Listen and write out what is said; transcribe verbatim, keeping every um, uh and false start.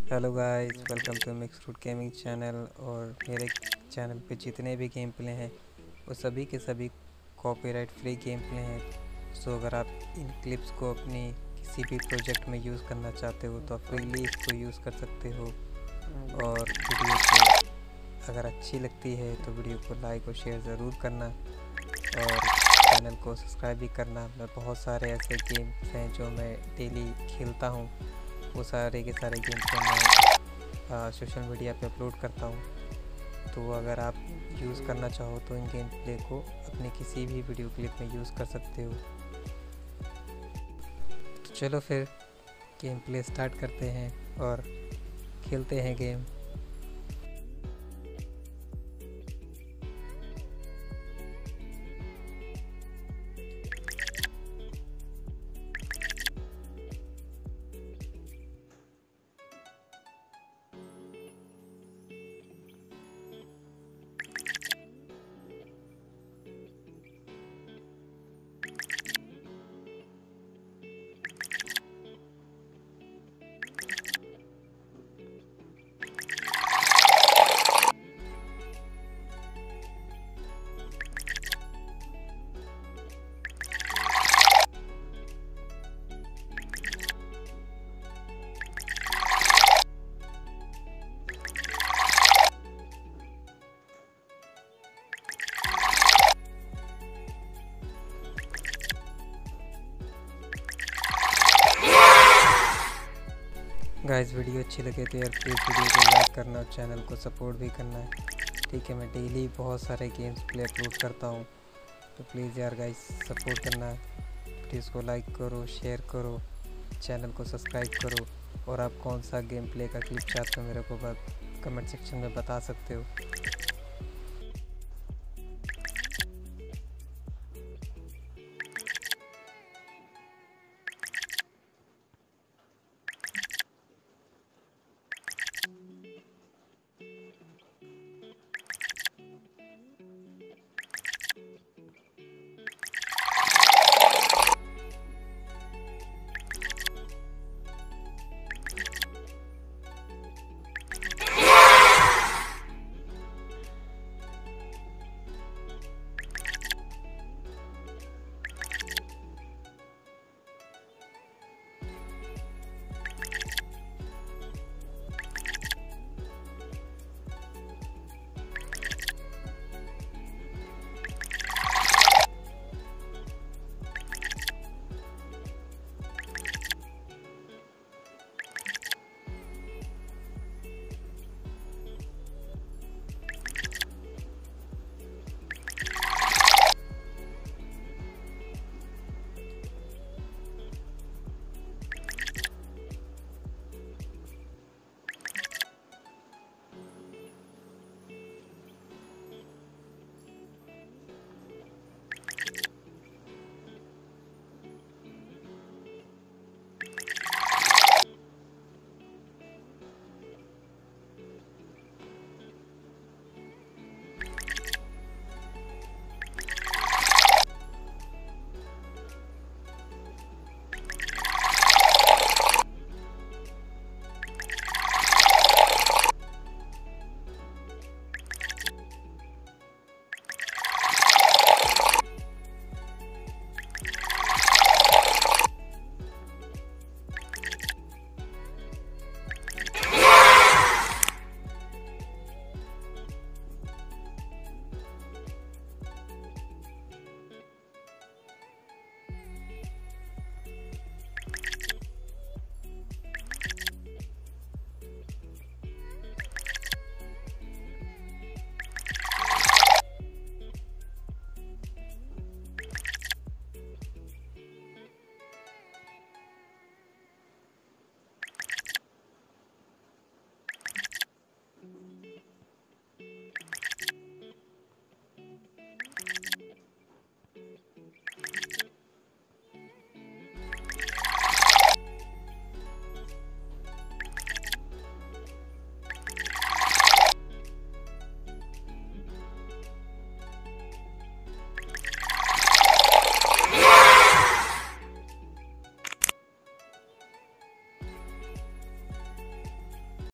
Hello guys, welcome to mix fruit gaming channel. और मेरे channel पे जितने भी गेम प्ले हैं वो सभी के सभी कॉपीराइट फ्री गेम प्ले हैं। सो अगर आप इन क्लिप्स को अपनी किसी भी प्रोजेक्ट में यूज़ करना चाहते हो तो आप फ्रीली इसको यूज़ कर सकते हो। और वीडियो को अगर अच्छी लगती है तो वीडियो को लाइक और शेयर ज़रूर करना और चैनल को सब्सक्राइब भी करना। मैं बहुत सारे ऐसे गेम्स हैं जो मैं डेली खेलता हूँ, वो सारे के सारे गेम को मैं सोशल मीडिया पे अपलोड करता हूँ। तो अगर आप यूज़ करना चाहो तो इन गेम प्ले को अपने किसी भी वीडियो क्लिप में यूज़ कर सकते हो। तो चलो फिर गेम प्ले स्टार्ट करते हैं और खेलते हैं गेम। गाइस, वीडियो अच्छी लगे तो यार प्लीज़ वीडियो को लाइक करना और चैनल को सपोर्ट भी करना है। ठीक है, मैं डेली बहुत सारे गेम्स प्ले अपलोड करता हूँ, तो प्लीज़ यार गाइस सपोर्ट करना। वीडियोस को लाइक करो, शेयर करो, चैनल को सब्सक्राइब करो। और आप कौन सा गेम प्ले का क्लिप चाहते हो मेरे को कमेंट सेक्शन में बता सकते हो।